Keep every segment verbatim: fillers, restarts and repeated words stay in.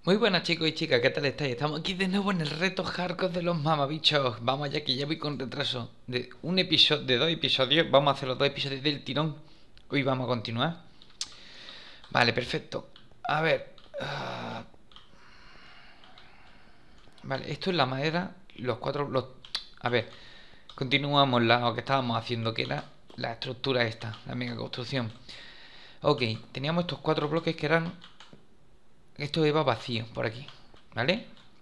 Muy buenas chicos y chicas, ¿qué tal estáis? Estamos aquí de nuevo en el reto hardcore de los mamabichos. Vamos allá que ya voy con retraso de un episodio, de dos episodios. Vamos a hacer los dos episodios del tirón. Hoy vamos a continuar. Vale, perfecto. A ver. Uh... Vale, esto es la madera. Los cuatro... Los... A ver. Continuamos lo que estábamos haciendo, que era la estructura esta, la mega construcción. Ok, teníamos estos cuatro bloques que eran... Esto iba vacío por aquí, ¿vale?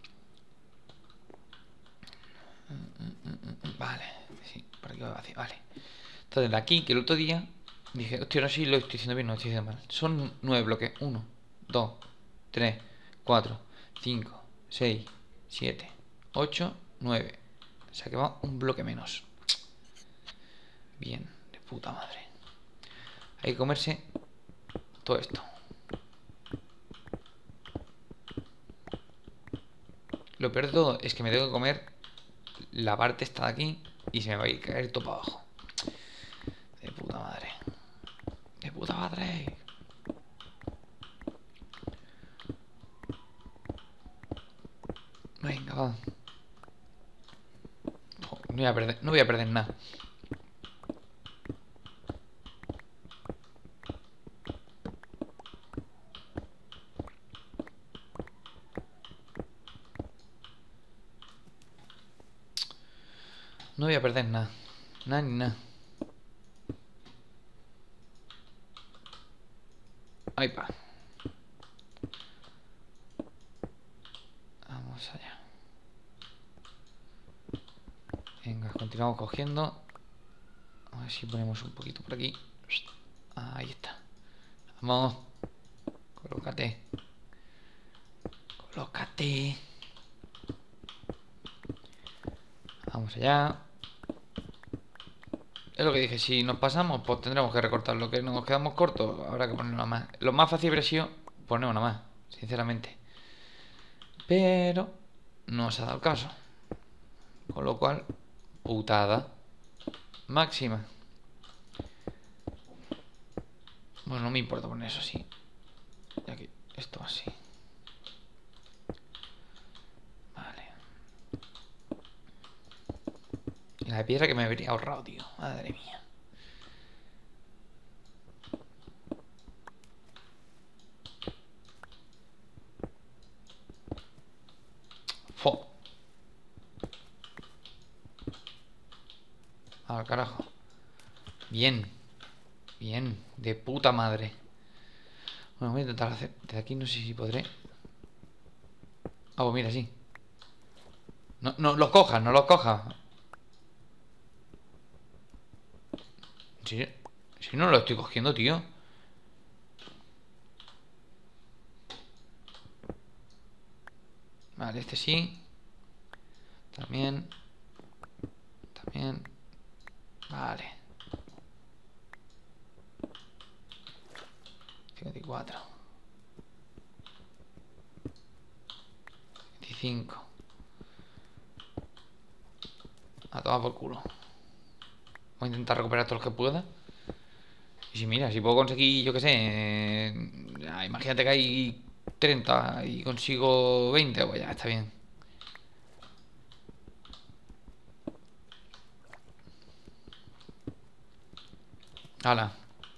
Vale, sí, por aquí va vacío, vale. Entonces de aquí, que el otro día dije, hostia, no sé si lo estoy diciendo bien, no lo estoy diciendo mal. Son nueve bloques. Uno, dos, tres, cuatro, cinco, seis, siete, ocho, nueve. O sea que va un bloque menos. Bien, de puta madre. Hay que comerse todo esto. Lo peor de todo es que me tengo que comer la parte esta de aquí y se me va a ir a caer todo para abajo. De puta madre. De puta madre. Venga, va. No voy a perder, no voy a perder nada. No voy a perder nada. Nada ni nada. Ahí va. Vamos allá. Venga, continuamos cogiendo. A ver si ponemos un poquito por aquí. Ahí está. Vamos. Colócate. Colócate. Vamos allá. Es lo que dije, si nos pasamos, pues tendremos que recortar. Lo que nos quedamos cortos, habrá que poner una más. Lo más fácil habría sido poner una más, sinceramente. Pero no se ha dado el caso. Con lo cual, putada máxima. Bueno, no me importa poner eso así. Y aquí, esto así. Vale. Y la de piedra que me habría ahorrado, tío. Madre mía. Fo. Al carajo. Bien. Bien. De puta madre. Bueno, voy a intentar hacer. Desde aquí no sé si podré. Ah, pues mira, sí. No, no los cojas, no los cojas. Si, si no lo estoy cogiendo, tío. Vale, este sí. También. También. Vale. cincuenta y cuatro. veinticinco. A tomar por culo. Voy a intentar recuperar todo lo que pueda. Y si mira, si puedo conseguir, yo qué sé. Eh, ya, imagínate que hay treinta y consigo veinte, pues ya está bien. Hala.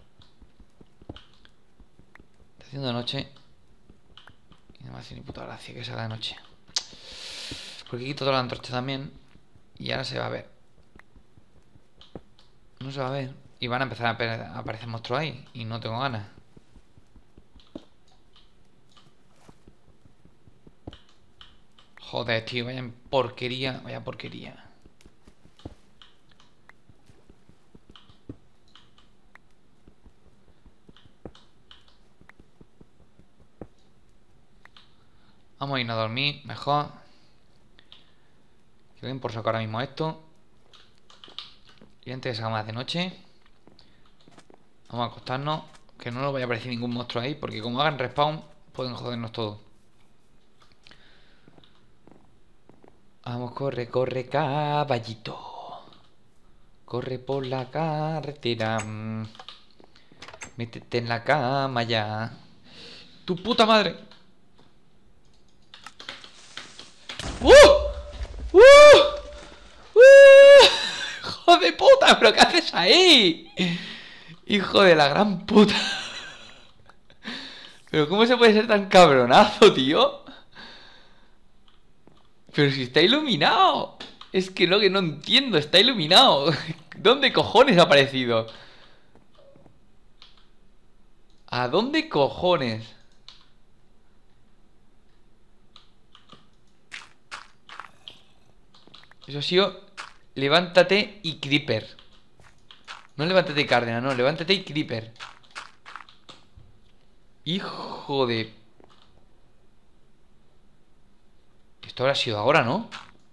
Está haciendo de noche. Y no me hace ni puta gracia que salga de noche. Porque quito toda la antorcha también. Y ahora se va a ver. No se va a ver. Y van a empezar a aparecer monstruos ahí. Y no tengo ganas. Joder, tío. Vaya porquería. Vaya porquería. Vamos a irnos a dormir. Mejor. Que den por sacar ahora mismo esto. Y antes que se haga más de noche. Vamos a acostarnos. Que no nos vaya a aparecer ningún monstruo ahí. Porque como hagan respawn, pueden jodernos todo. Vamos, corre, corre, caballito. Corre por la carretera. Métete en la cama ya. ¡Tu puta madre! ¡Uh! ¡Uh! ¡Uh! ¡Hijo de puta! ¿Pero qué haces ahí? Hijo de la gran puta. ¿Pero cómo se puede ser tan cabronazo, tío? Pero si está iluminado. Es que lo que no entiendo, está iluminado. ¿Dónde cojones ha aparecido? ¿A dónde cojones? Eso ha sido levántate y creeper. No levántate y Cárdenas, no, levántate y creeper. Hijo de... Esto habrá sido ahora, ¿no?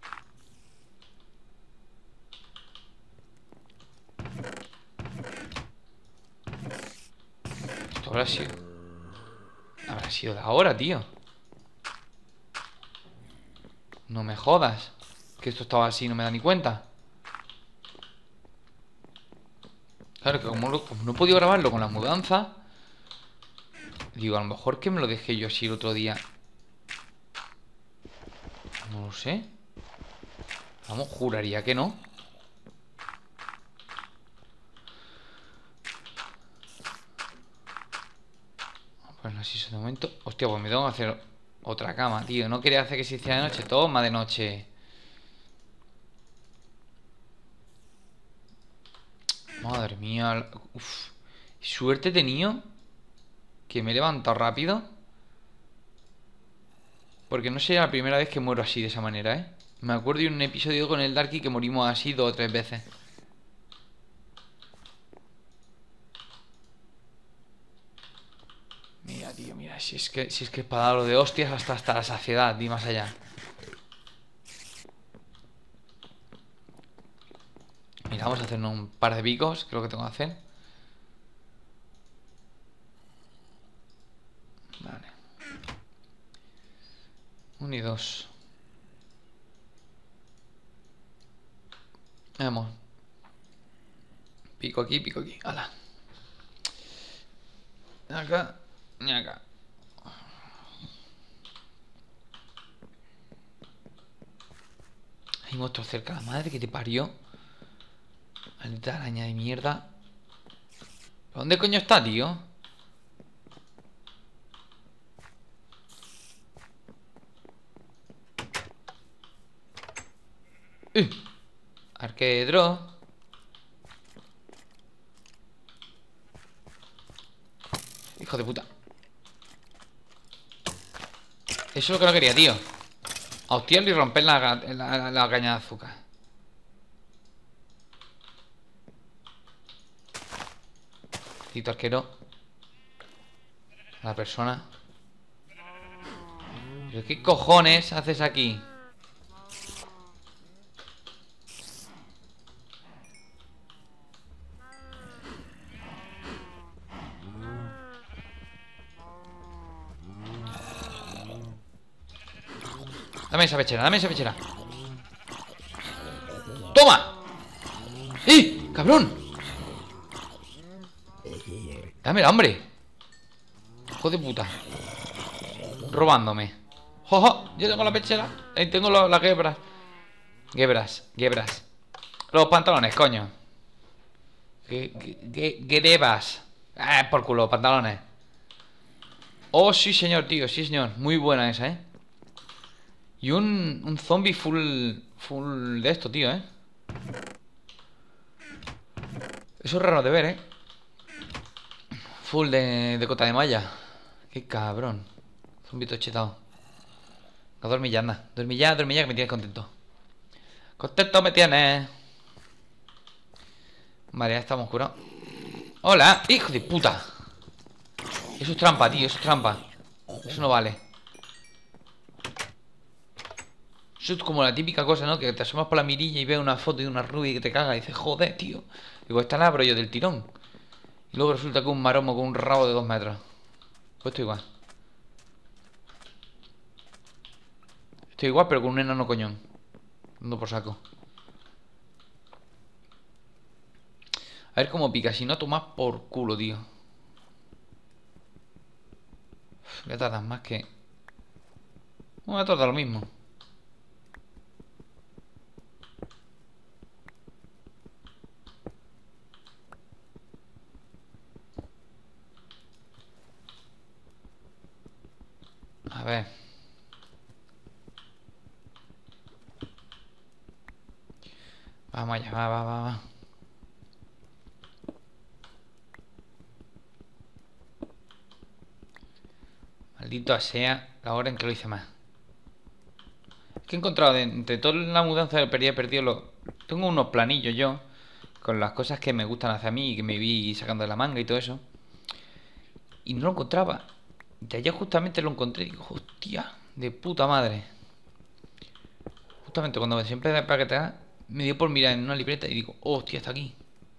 Esto habrá sido... Habrá sido de ahora, tío. No me jodas. Que esto estaba así, no me da ni cuenta. Claro, que como, lo- como no he podido grabarlo con la mudanza, digo, a lo mejor que me lo dejé yo así el otro día. No lo sé. Vamos, juraría que no. Pues así de momento. Hostia, pues me tengo que hacer otra cama, tío. No quería hacer que se hiciera de noche. Toma de noche. Madre mía. Uf. Suerte he tenido que me he levantado rápido. Porque no sería la primera vez que muero así de esa manera, ¿eh? Me acuerdo de un episodio con el Darky que morimos así dos o tres veces. Mira, tío, mira. Si es que, si es que es para darlo de hostias hasta, hasta la saciedad y más allá. Mira, vamos a hacernos un par de picos. Creo que tengo que hacer. Vale. Un y dos. Vamos. Pico aquí, pico aquí. Hala. Acá. Y acá. Hay monstruos cerca. La madre que te parió. Maldita araña de mierda. ¿Dónde coño está, tío? Uh, Arquedro. Hijo de puta. Eso es lo que no quería, tío. A hostiarlo y romper la, la, la, la caña de azúcar. Tito arquero. A la persona. ¿Pero qué cojones haces aquí? Dame esa pechera, dame esa pechera. ¡Toma! ¡Eh! ¡Cabrón! Dámela, hombre. Hijo de puta. Robándome. ¡Jojo! Yo tengo la pechera. Ahí tengo las la gebras. Gebras, gebras. Los pantalones, coño. Gebras. Ah, por culo, pantalones. Oh, sí, señor, tío. Sí, señor. Muy buena esa, ¿eh? Y un, un zombie full... Full de esto, tío, ¿eh? Eso es raro de ver, ¿eh? Full de, de cota de malla. Qué cabrón. Zombie todo chetado. No, duerme ya, anda. Duerme ya, duerme ya, que me tienes contento. Contento me tienes. Vale, ya estamos curados. ¡Hola! ¡Hijo de puta! Eso es trampa, tío, eso es trampa. Eso no vale. Eso es como la típica cosa, ¿no? Que te asomas por la mirilla y ves una foto de una rubia y que te caga y dices, joder, tío. Digo, esta la abro yo del tirón. Y luego resulta que un maromo con un rabo de dos metros. Pues estoy igual. Estoy igual, pero con un enano coñón. Ando por saco. A ver cómo pica. Si no, tomas por culo, tío. Voy a tardar más que... Voy a tardar lo mismo. ver. Vamos allá, va, va, va, va. Maldito sea la hora en que lo hice más. Es que he encontrado de, entre toda la mudanza del perdido, he perdido los... Tengo unos planillos yo, con las cosas que me gustan hacer a mí y que me vi sacando de la manga y todo eso. Y no lo encontraba. De allá justamente lo encontré y digo, hostia, de puta madre. Justamente cuando siempre de paquetear, me dio por mirar en una libreta y digo, hostia, está aquí.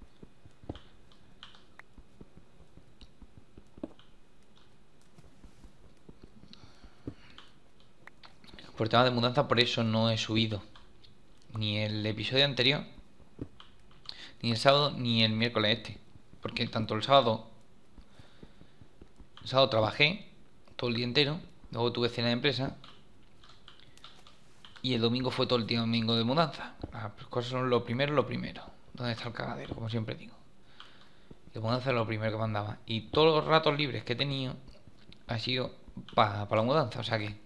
Por tema de mudanza, por eso no he subido ni el episodio anterior, ni el sábado, ni el miércoles este. Porque tanto el sábado, el sábado trabajé todo el día entero, luego tuve cena de empresa y el domingo fue todo el día domingo de mudanza. Las cosas son lo primero, lo primero. ¿Dónde está el cagadero? Como siempre digo. De mudanza es lo primero que mandaba. Y todos los ratos libres que he tenido ha sido para pa la mudanza. O sea que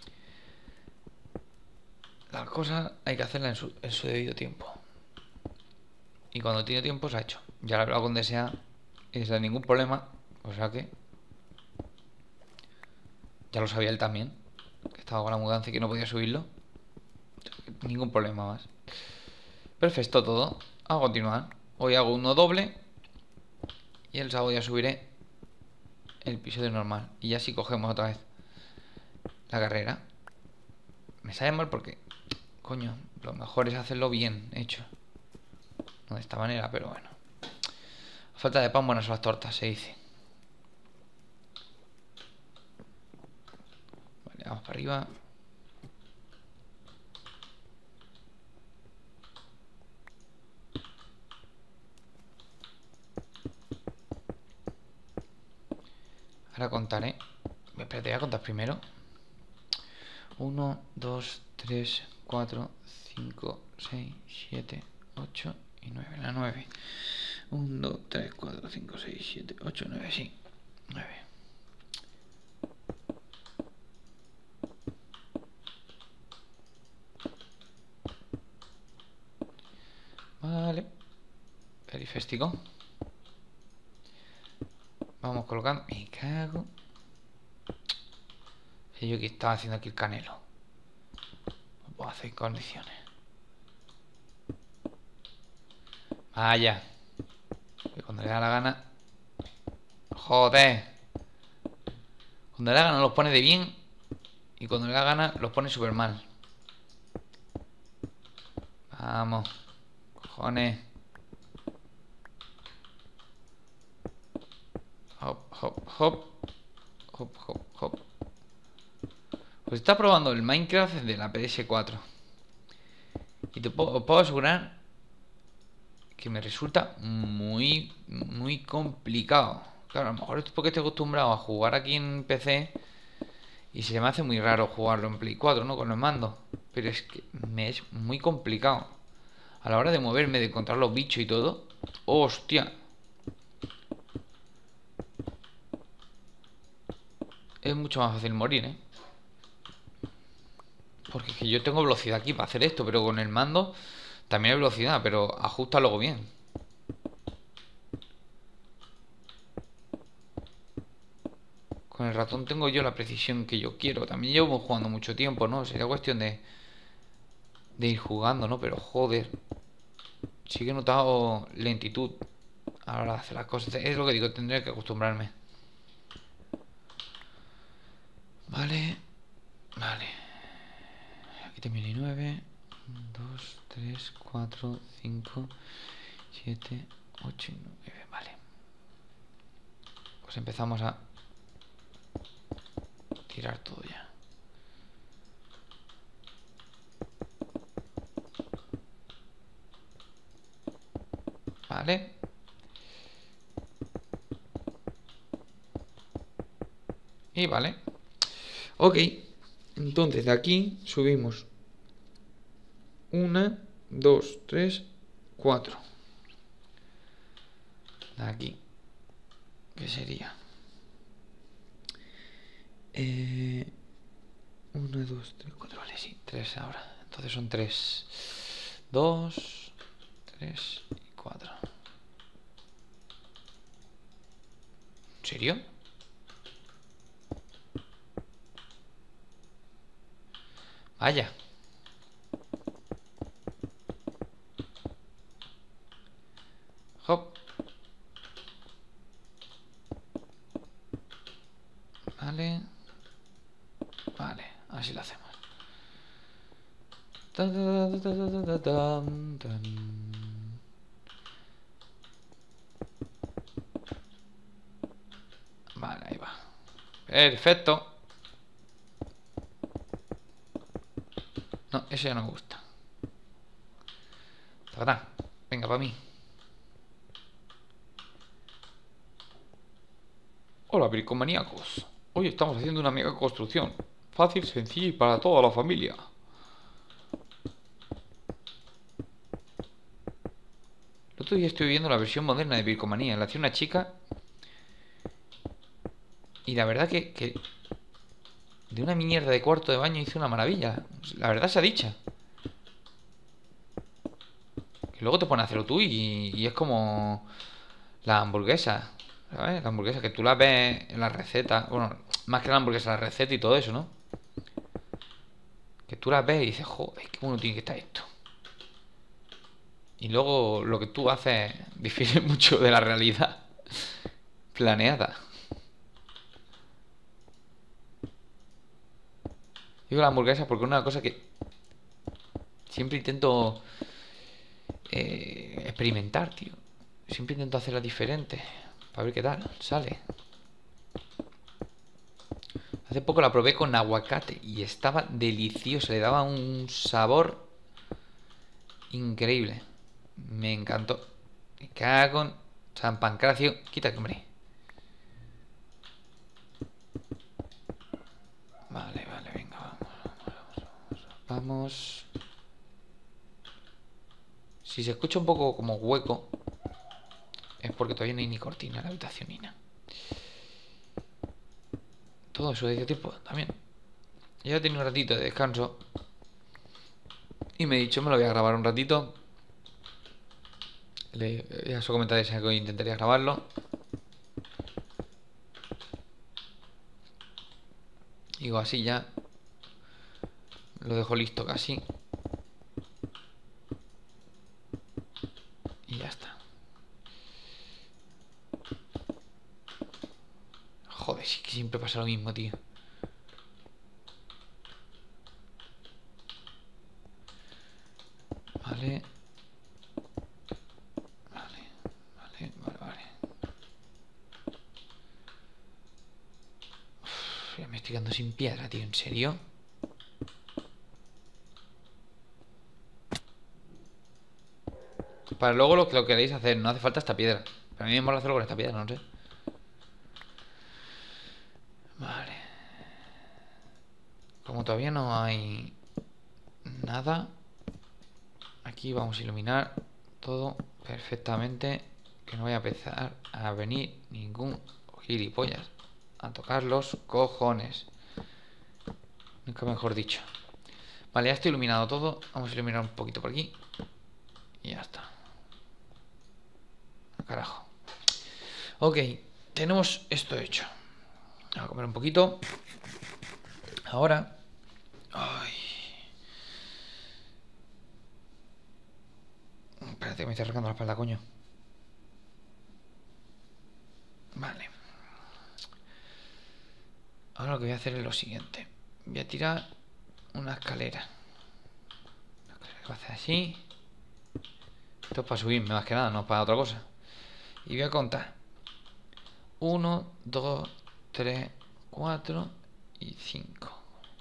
las cosas hay que hacerlas en su, en su debido tiempo. Y cuando tiene tiempo se ha hecho. Ya lo he hablado con Desea y sin ningún problema. O sea que ya lo sabía él también, que estaba con la mudanza y que no podía subirlo. Ningún problema más. Perfecto todo. A continuar. Hoy hago uno doble y el sábado ya subiré el episodio normal. Y ya si cogemos otra vez la carrera. Me sale mal porque, coño, lo mejor es hacerlo bien hecho. No de esta manera, pero bueno. A falta de pan, buenas son las tortas, se dice. Vale, vamos para arriba. Ahora contaré. Espérate, voy a contar primero. uno, dos, tres, cuatro, cinco, seis, siete, ocho y nueve. La nueve. uno, dos, tres, cuatro, cinco, seis, siete, ocho, nueve. Sí, nueve. Vale. Periférico. Vamos colocando. Me cago. Si yo que estaba haciendo aquí el canelo. Lo puedo hacer en condiciones. Vaya. Que cuando le da la gana. Joder. Cuando le da gana los pone de bien. Y cuando le da gana los pone súper mal. Vamos. Cojones. Hop, hop, hop. Hop, hop, hop. Pues está probando el Minecraft de la P S cuatro. Y te puedo, os puedo asegurar que me resulta muy, muy complicado. Claro, a lo mejor es porque estoy acostumbrado a jugar aquí en P C y se me hace muy raro jugarlo en Play cuatro, ¿no? Con los mandos. Pero es que me es muy complicado. A la hora de moverme, de encontrar los bichos y todo. ¡Hostia! Es mucho más fácil morir, ¿eh? Porque es que yo tengo velocidad aquí para hacer esto, pero con el mando también hay velocidad, pero ajusta luego bien. Con el ratón tengo yo la precisión que yo quiero. También llevo jugando mucho tiempo, ¿no? Sería cuestión de, de ir jugando, ¿no? Pero joder, sí que he notado lentitud a la hora de hacer las cosas. Es lo que digo, tendré que acostumbrarme. Vale, vale. Aquí también hay nueve, dos, tres, cuatro, cinco, siete, ocho y nueve. Vale. Pues empezamos a tirar todo ya. Vale. Y vale. Ok. Entonces de aquí subimos una, dos, tres, cuatro. De aquí. ¿Qué sería? Eh, Uno, dos, tres, cuatro. Vale, sí, tres ahora. Entonces son tres. Dos, tres y cuatro. ¿En serio? Vaya. Hop. Vale. Vale, así lo hacemos. Ta, ta, ta, ta, ta, ta, tan, tan. Vale, ahí va. Perfecto. No, eso ya no me gusta. Tacatán. Venga, para mí. Hola, bricomaníacos. Hoy estamos haciendo una mega construcción. Fácil, sencilla y para toda la familia. El otro día estoy viendo la versión moderna de bricomanía. La hacía una chica. Y la verdad que, que de una mierda de cuarto de baño hizo una maravilla. La verdad sea dicha. Que luego te pones a hacerlo tú y, y es como la hamburguesa. ¿Sabes? La hamburguesa que tú la ves en la receta. Bueno, más que la hamburguesa, la receta y todo eso, ¿no? Que tú la ves y dices, joder, qué bueno tiene que estar esto. Y luego lo que tú haces difiere mucho de la realidad planeada. Digo la hamburguesa porque es una cosa que siempre intento eh, experimentar, tío. Siempre intento hacerla diferente. Para ver qué tal sale. Hace poco la probé con aguacate y estaba deliciosa. Le daba un sabor increíble. Me encantó. Me cago en San Pancracio. Quítate, hombre. Vale, vale, venga, vamos, vamos, vamos, vamos. Si se escucha un poco como hueco, es porque todavía no hay ni cortina en la habitación ni nada. Todo eso de tiempo también. Ya he tenido un ratito de descanso y me he dicho, me lo voy a grabar un ratito. Le, ya os comentáis que intentaría grabarlo. Digo, así ya lo dejo listo casi. Y ya está. Joder, sí que siempre pasa lo mismo, tío. Vale. Vale, vale, vale, vale. Uf, ya me estoy quedando sin piedra, tío. ¿En serio? Para luego lo que lo queréis hacer, no hace falta esta piedra. Pero a mí me mola hacerlo con esta piedra, no sé. Vale. Como todavía no hay nada, aquí vamos a iluminar todo perfectamente. Que no vaya a empezar a venir ningún gilipollas a tocar los cojones. Nunca mejor dicho. Vale, ya está iluminado todo. Vamos a iluminar un poquito por aquí. Y ya está. Carajo. Ok, tenemos esto hecho. Voy a comer un poquito. Ahora. Ay. Espérate que me estoy arrancando la espalda, coño. Vale. Ahora lo que voy a hacer es lo siguiente. Voy a tirar una escalera. Una escalera que va a hacer así. Esto es para subirme más que nada, no para otra cosa. Y voy a contar. Uno, dos, tres, cuatro y cinco.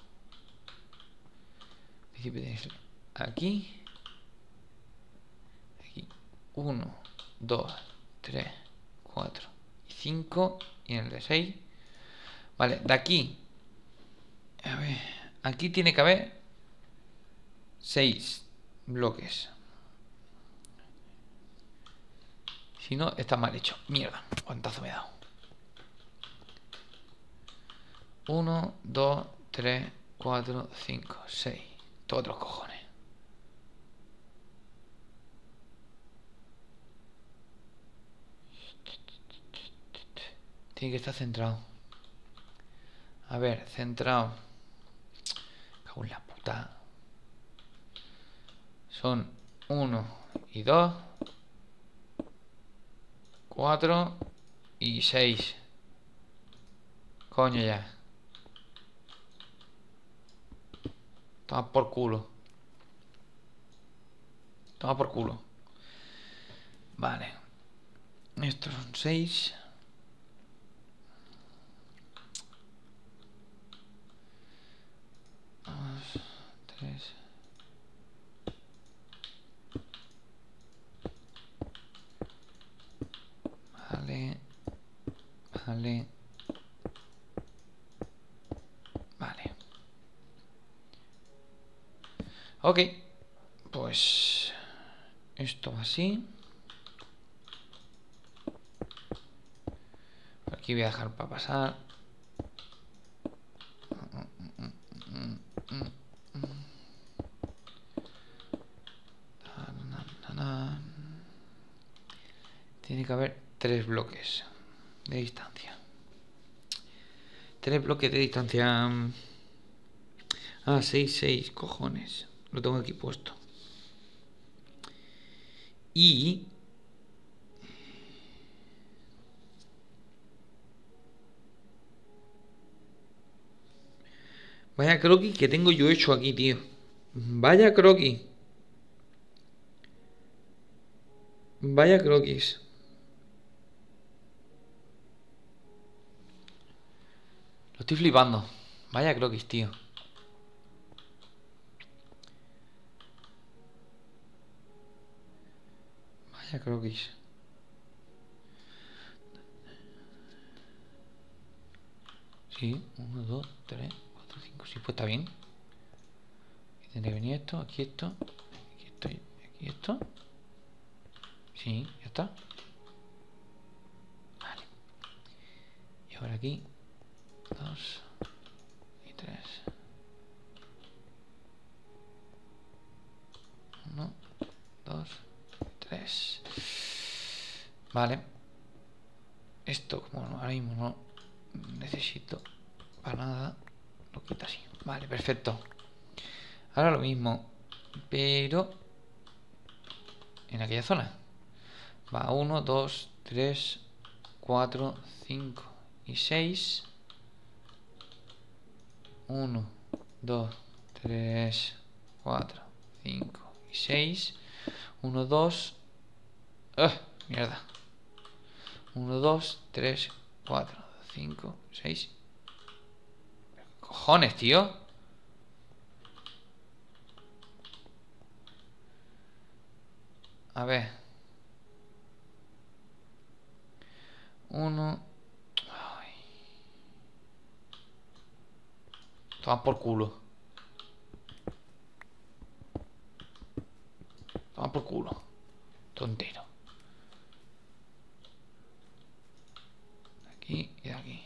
Aquí. Aquí. Uno, dos, tres, cuatro y cinco. Y en el de seis. Vale, de aquí. A ver. Aquí tiene que haber seis bloques. Si no, está mal hecho. Mierda, cuántazo me he dado. uno, dos, tres, cuatro, cinco, seis. Todos los cojones. Tiene que estar centrado. A ver, centrado. Cago en la puta. Son uno y dos, cuatro y seis. Coño ya. Toma por culo. Toma por culo. Vale. Estos son seis. Dos, tres. Vale. Vale. Vale. Ok. Pues esto va así. Aquí voy a dejar para pasar. Tiene que haber tres bloques de distancia. Tres bloques de distancia. Ah, seis, seis, cojones. Lo tengo aquí puesto. Y... vaya croquis que tengo yo hecho aquí, tío. Vaya croquis. Vaya croquis. Lo estoy flipando. Vaya croquis, tío. Vaya croquis. Sí, uno, dos, tres, cuatro, cinco. Sí, pues está bien. Aquí tendría que venir esto, aquí esto, aquí esto, aquí esto. Sí, ya está. Vale. Y ahora aquí, dos y tres. Uno, dos, tres. Vale. Esto, como ahora mismo no necesito para nada, lo quito así. Vale, perfecto. Ahora lo mismo, pero en aquella zona. Va uno, dos, tres, cuatro, cinco y seis. uno, dos, tres, cuatro, cinco y seis. uno, dos. ¡Ah! Mierda. uno, dos, tres, cuatro, cinco, seis. Cojones, tío. A ver. Uno. Ay. Toma por culo. Toma por culo. Tontero. De aquí y de aquí.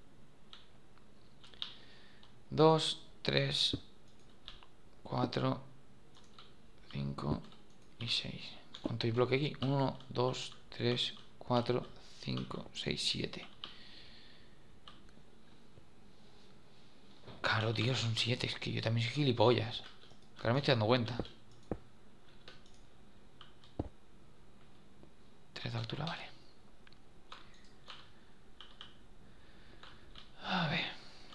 Dos, tres, cuatro, cinco y seis. ¿Cuánto hay bloque aquí? uno, dos, tres, cuatro, cinco, seis, siete. Claro, tío, son siete. Es que yo también soy gilipollas. Que ahora me estoy dando cuenta. tres de altura, vale. A ver.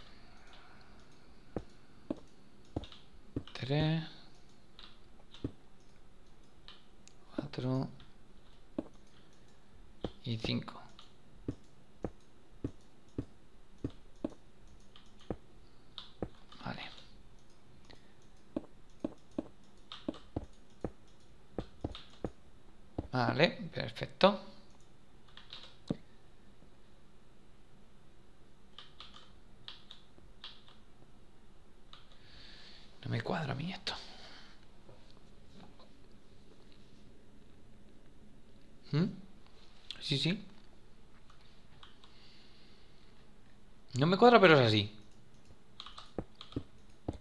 tres. cuatro. Y cinco. Vale. Vale, perfecto. No me cuadra a mí esto. ¿Mm? Sí, sí. No me cuadra, pero es así.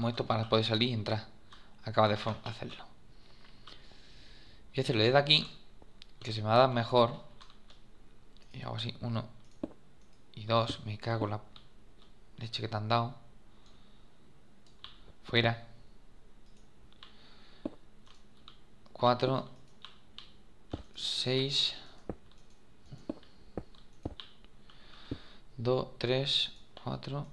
como esto para poder salir y entrar. Acaba de hacerlo. Voy a hacerlo desde aquí, que se me va a dar mejor. Y hago así, uno y dos. Me cago en la leche que te han dado. Fuera. Cuatro. Seis. Dos, tres, cuatro.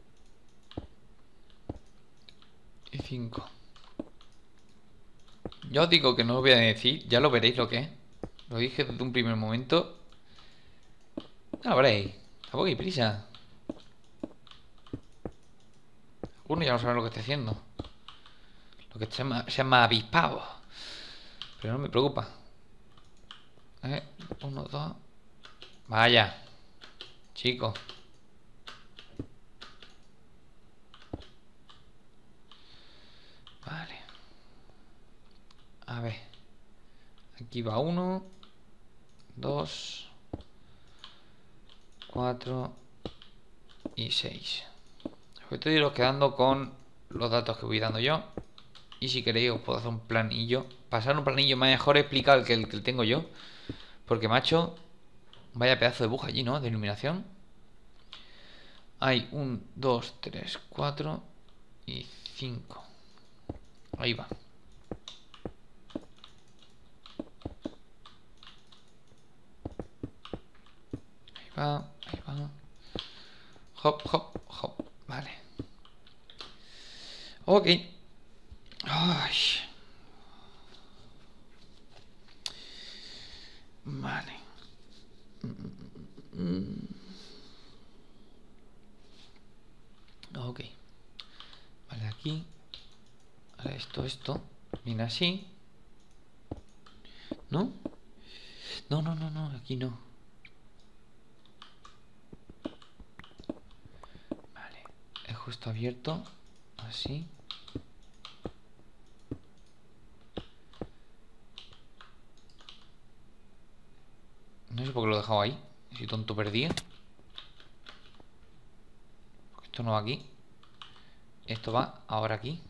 Y cinco. Ya os digo que no os voy a decir. Ya lo veréis lo que es. Lo dije desde un primer momento. Ya lo veréis. Tampoco hay prisa. Algunos ya no saben lo que estoy haciendo. Lo que sean más, sean más avispados. Pero no me preocupa. Eh, uno, dos. Vaya. Chicos. Vale. A ver. Aquí va uno. Dos. Cuatro. Y seis. Os estoy iros quedando con los datos que voy dando yo. Y si queréis os puedo hacer un planillo. Pasar un planillo más mejor explicado que el que tengo yo. Porque macho, vaya pedazo de buja allí, ¿no? De iluminación. Hay un, dos, tres, cuatro y cinco. Ahí va. Ahí va, ahí va. Hop, hop, hop. Vale. Ok. Ay. Vale. Ok. Vale, aquí. Ahora esto, esto. Viene así. ¿No? No, no, no, no. Aquí no. Vale. Es justo abierto. Así. No sé por qué lo he dejado ahí. Soy tonto perdido. Porque esto no va aquí. Esto va ahora aquí.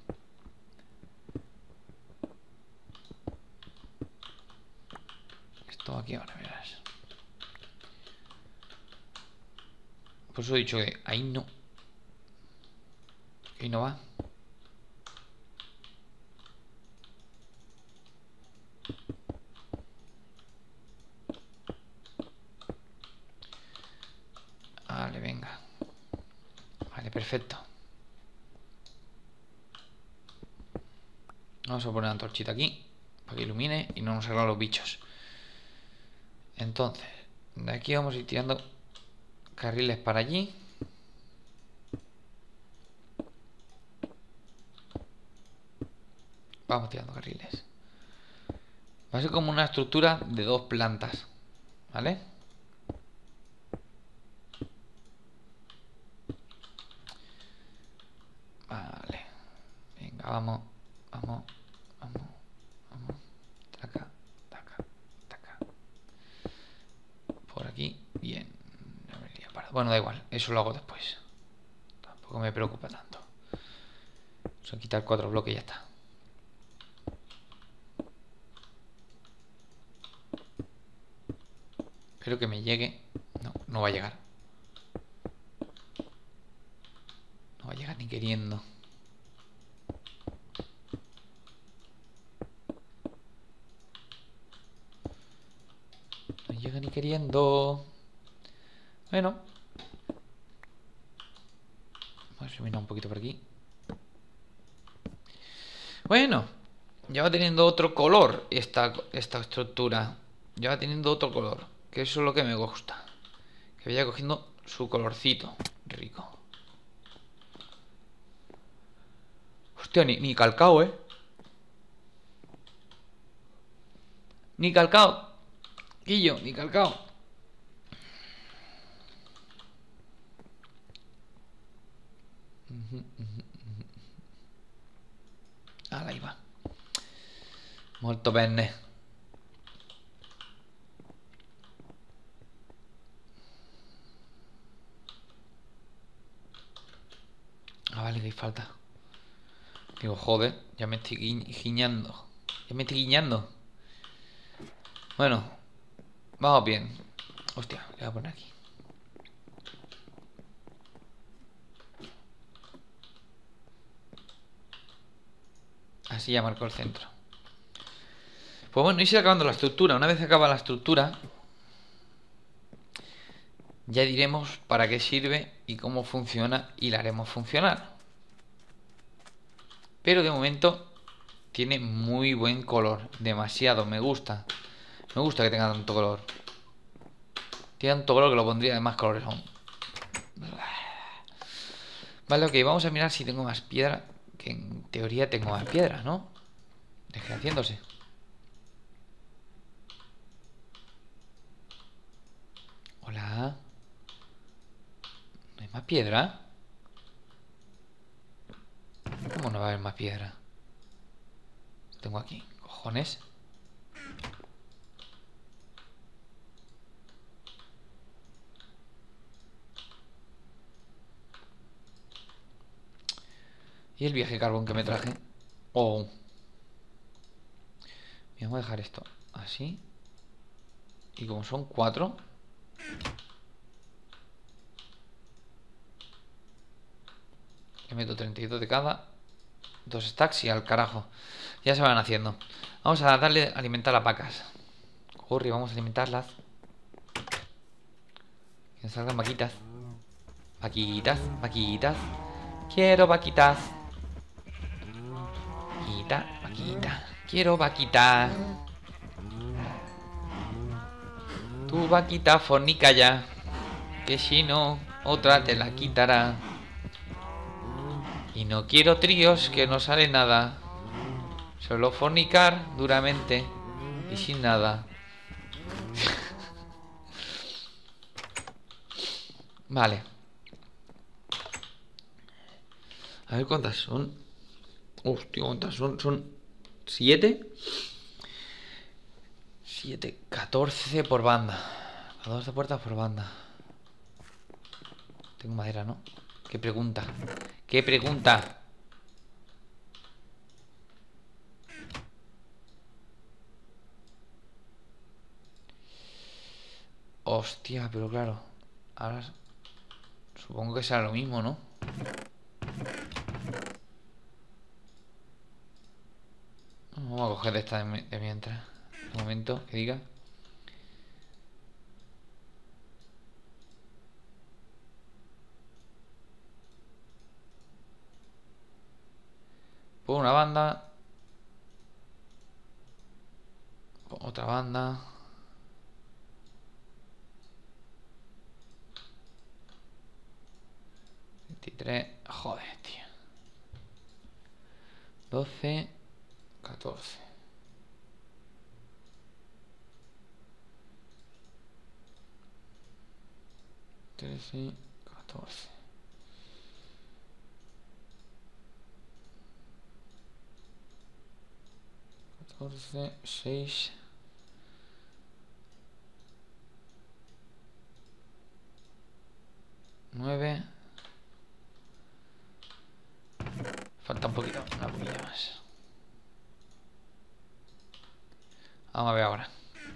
Esto va aquí ahora, verás. Por eso he dicho que ahí no. Ahí no va. Vale, venga. Vale, perfecto. Vamos a poner una antorchita aquí para que ilumine y no nos salgan los bichos. Entonces, de aquí vamos a ir tirando carriles para allí. Vamos tirando carriles. Va a ser como una estructura de dos plantas. ¿Vale? Vale. Venga, vamos. Vamos. Vamos. Vamos. Taca. Taca. Taca. Por aquí. Bien. Bueno, da igual. Eso lo hago después. Tampoco me preocupa tanto. Vamos a quitar cuatro bloques y ya está. Espero que me llegue. No, no va a llegar. No va a llegar ni queriendo. No llega ni queriendo. Bueno. Vamos a iluminar un poquito por aquí. Bueno. Ya va teniendo otro color esta, esta estructura. Ya va teniendo otro color. Que eso es lo que me gusta. Que vaya cogiendo su colorcito. Rico. Hostia, ni, ni calcao, ¿eh? Ni calcao. Guillo, ni calcao. Ah, ahí va. Molto bene. Ah, vale, que hay falta. Digo, joder, ya me estoy gui- guiñando. Ya me estoy guiñando. Bueno, vamos bien. Hostia, le voy a poner aquí. Así ya marcó el centro. Pues bueno, y sigue acabando la estructura. Una vez acaba la estructura, ya diremos para qué sirve y cómo funciona y la haremos funcionar. Pero de momento tiene muy buen color. Demasiado, me gusta. Me gusta que tenga tanto color. Tiene tanto color que lo pondría de más colores aún. Vale, ok, vamos a mirar si tengo más piedra. Que en teoría tengo más piedra, ¿no? Deje haciéndose. Hola. ¿No hay más piedra? ¿Cómo no va a haber más piedra? Lo tengo aquí. Cojones. ¿Y el viaje de carbón que me traje? Oh. Vamos a dejar esto así. Y como son cuatro, le meto treinta y dos de cada. Dos stacks y al carajo. Ya se van haciendo. Vamos a darle a alimentar a vacas. Corre, vamos a alimentarlas. Que nos salgan vaquitas. Vaquitas, vaquitas. Quiero vaquitas. Vaquita, vaquita. Quiero vaquita. Tu vaquita fornica ya. Que si no, otra te la quitará. Y no quiero tríos que no sale nada. Solo fornicar duramente y sin nada. Vale. A ver cuántas son. Hostia, cuántas son. Son siete. siete, catorce por banda. catorce puertas por banda. Tengo madera, ¿no? ¿Qué pregunta? ¿Qué pregunta? Hostia, pero claro. Ahora supongo que será lo mismo, ¿no? Vamos a coger esta de, de mientras. Un momento, que diga. Por una banda. Por otra banda. veintitrés. Joder, tío. doce. catorce. trece. catorce. catorce. seis. nueve. Falta un poquito, una poquilla más. Vamos a ver ahora.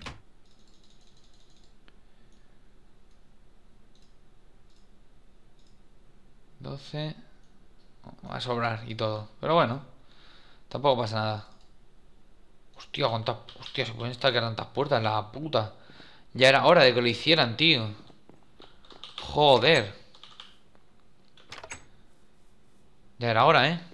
doce. Va a sobrar y todo. Pero bueno, tampoco pasa nada. Hostia, cuántas. Hostia, se pueden estar tantas puertas, la puta. Ya era hora de que lo hicieran, tío. Joder. Ya era hora, ¿eh?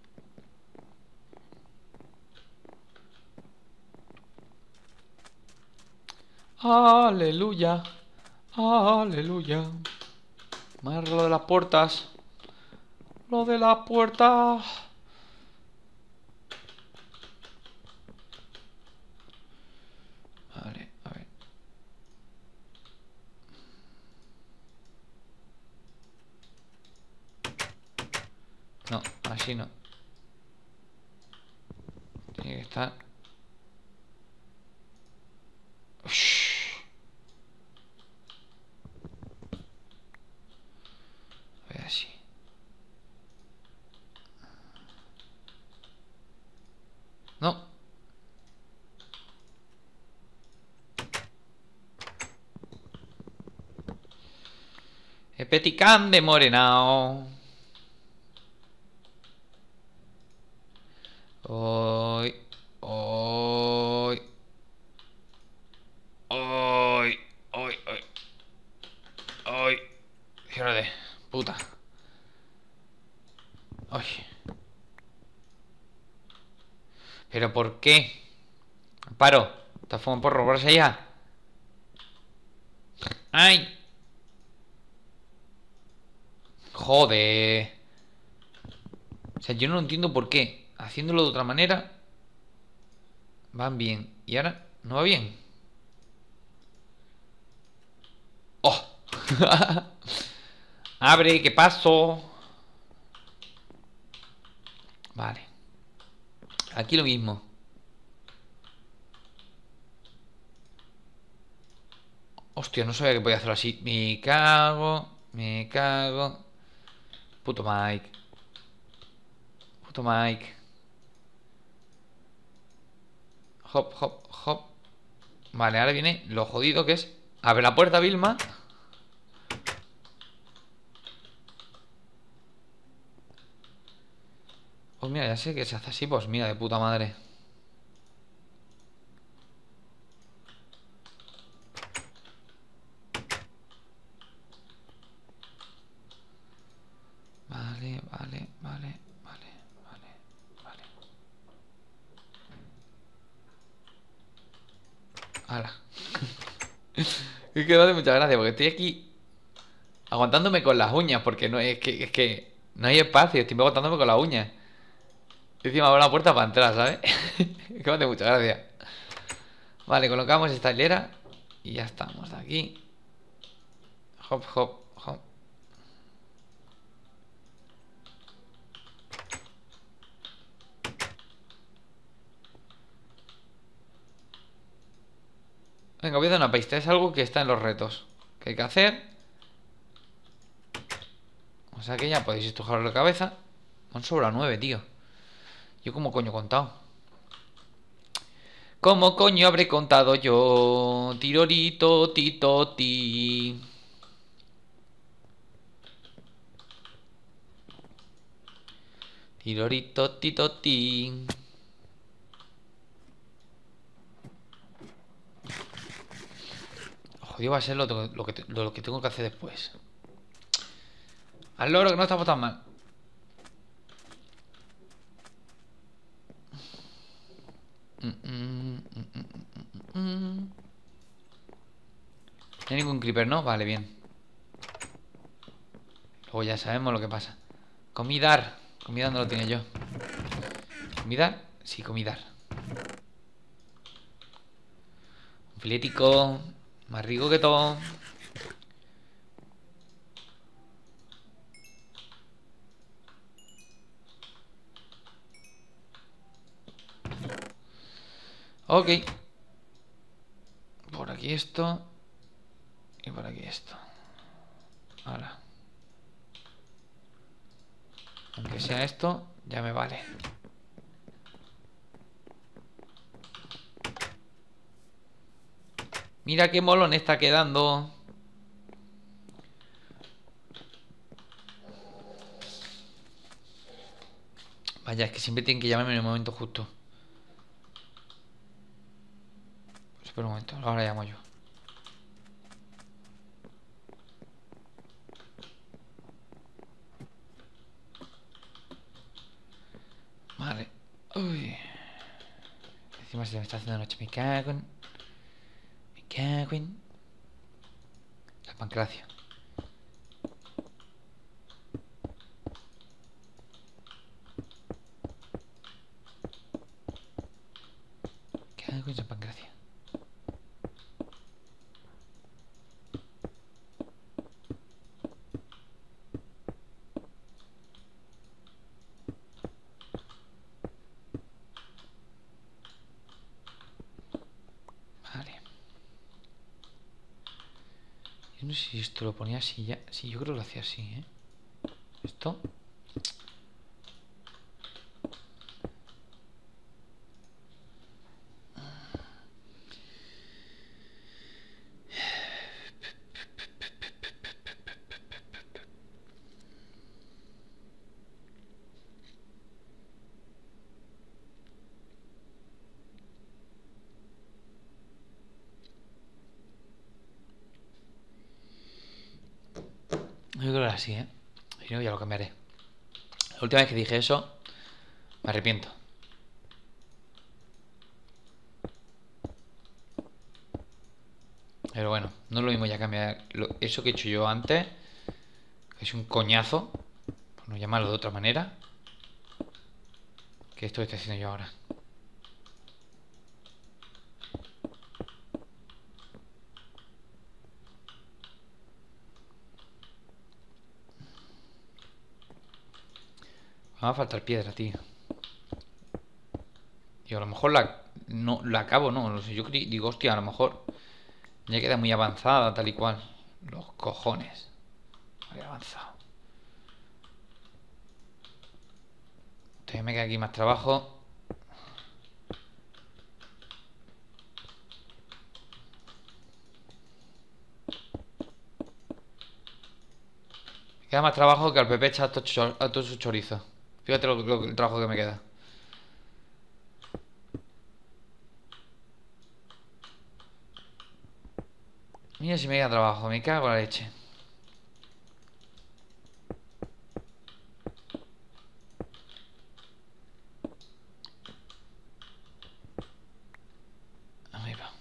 Aleluya. Aleluya. Más lo de las puertas. Lo de las puertas. Vale, a ver. No, así no. Tiene que estar. Ush. A ver así. Peticán de morenao. Hoy. Hoy. Hoy. Hoy. Hoy. Hoy. Ciérrate. Puta. Hoy. ¿Pero por qué? Paro. ¿Te fuman porro? ¿Por allá? ¡Ay! Joder. O sea, yo no entiendo por qué. Haciéndolo de otra manera van bien. Y ahora no va bien. ¡Oh! Abre, ¿qué pasó? Vale. Aquí lo mismo. Hostia, no sabía que podía hacerlo así. Me cago. Me cago. Puto Mike. Puto Mike. Hop, hop, hop. Vale, ahora viene lo jodido que es. Abre la puerta, Vilma. Pues mira, ya sé que se hace así. Pues mira, de puta madre. Vale, vale, vale, vale, vale, vale. Hala. Es que me hace mucha gracia porque estoy aquí aguantándome con las uñas. Porque no es que, es que no hay espacio. Estoy aguantándome con las uñas. Y encima abro la puerta para entrar, ¿sabes? Es que me hace mucha gracia. Vale, colocamos esta hilera. Y ya estamos de aquí. Hop, hop, hop. Venga, voy a dar una pista. Es algo que está en los retos que hay que hacer. O sea que ya podéis estrujaros la cabeza. Me han sobrado nueve, tío. ¿Yo cómo coño he contado? ¿Cómo coño habré contado yo? Tirorito, tito, ti. Tirorito, tito, ti. Jodido va a ser lo, lo, que, lo que tengo que hacer después. Al loro, que no estamos tan mal. Mm, mm, mm, mm, mm, mm. No hay ningún creeper, ¿no? Vale, bien. Luego ya sabemos lo que pasa. Comidar. Comidar no lo tiene yo. ¿Comidar? Sí, comidar. Un filetico. Más rico que todo. Ok. Por aquí esto. Y por aquí esto. Ahora. Aunque sea esto, ya me vale. Mira qué molón está quedando. Vaya, es que siempre tienen que llamarme en el momento justo. Espera un momento, ahora llamo yo. Vale. Uy. Encima se me está haciendo noche. Me cago en... Me cago en... La pancracia. Me cago en esa pancracia. Vale. Yo no sé si esto lo ponía así ya. Sí, yo creo que lo hacía así, ¿eh? Esto... Yo creo que era así, ¿eh? Si no, ya lo cambiaré. La última vez que dije eso, me arrepiento. Pero bueno, no es lo mismo ya cambiar lo, eso que he hecho yo antes, que es un coñazo, por no llamarlo de otra manera, que esto que estoy haciendo yo ahora. Me va a faltar piedra, tío. Y a lo mejor la, no, la acabo, no, no sé, yo digo, hostia, a lo mejor ya queda muy avanzada, tal y cual. Los cojones. Muy avanzado. Entonces me queda aquí más trabajo. Me queda más trabajo que al Pepe echa a todo, a todo su chorizo. Fíjate lo, lo, el trabajo que me queda. Mira si me queda trabajo, me cago en la leche. Ahí va.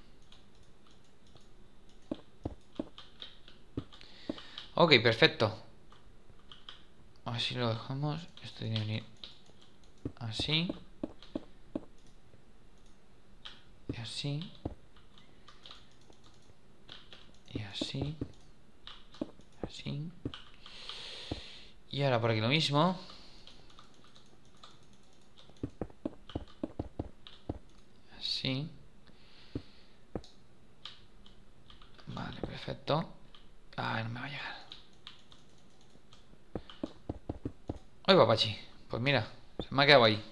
Ok, perfecto. Así lo dejamos. Esto tiene que venir así. Y así. Y así. Así. Y ahora por aquí lo mismo. Así. Vale, perfecto. Ah, no me va a llegar. Ay, papachi. Pues mira, se me ha quedado ahí.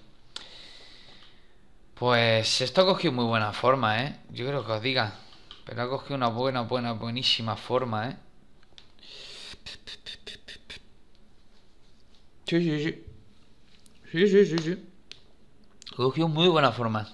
Pues esto ha cogido muy buena forma, ¿eh? Yo creo que os diga. Pero ha cogido una buena, buena, buenísima forma, ¿eh? Sí, sí, sí. Sí, sí, sí, sí. Ha cogido muy buena forma.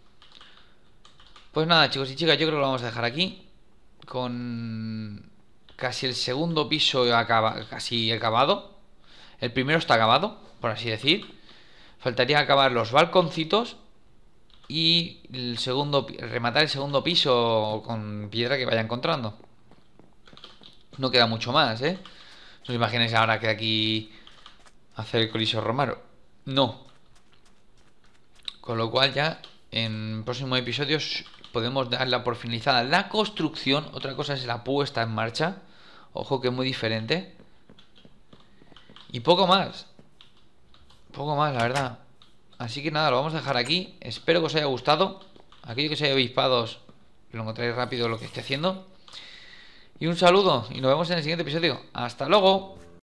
Pues nada, chicos y chicas, yo creo que lo vamos a dejar aquí. Con casi el segundo piso acaba, casi acabado. El primero está acabado, por así decir. Faltaría acabar los balconcitos. Y el segundo, rematar el segundo piso con piedra que vaya encontrando. No queda mucho más, ¿eh? No os imaginéis ahora que aquí hacer el Coliseo Romano. No. Con lo cual ya en próximos episodios podemos darla por finalizada la construcción. Otra cosa es la puesta en marcha. Ojo que es muy diferente. Y poco más. Poco más, la verdad. Así que nada, lo vamos a dejar aquí. Espero que os haya gustado. Aquello que se haya avispados, lo encontráis rápido lo que esté haciendo. Y un saludo y nos vemos en el siguiente episodio. ¡Hasta luego!